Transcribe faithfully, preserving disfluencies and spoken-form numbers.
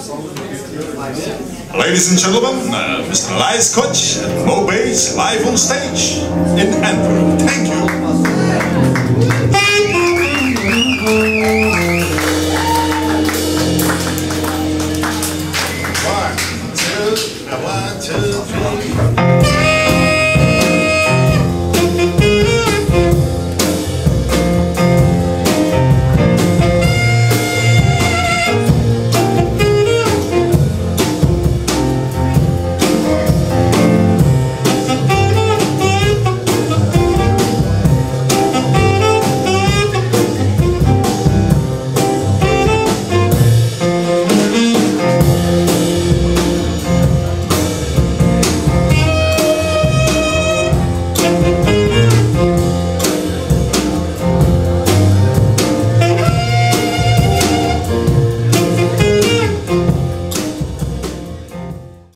Ladies and gentlemen, uh, Mister Ilias Scotch Moe Bass live on stage in Antwerp. Thank you. One, two, one, two.